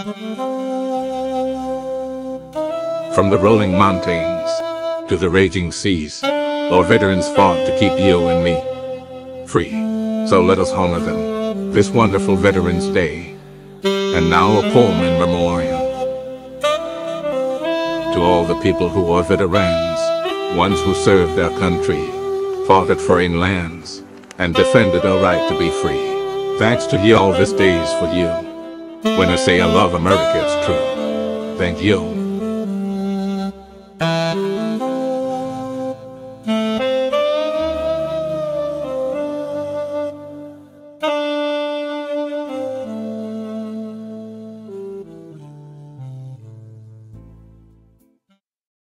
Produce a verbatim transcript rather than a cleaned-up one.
From the rolling mountains to the raging seas, our veterans fought to keep you and me free. So let us honor them this wonderful Veterans Day. And now a poem in memoriam to all the people who are veterans, ones who served their country, fought at foreign lands, and defended our right to be free. Thanks to you, all this day is for you. When I say I love America, it's true. Thank you.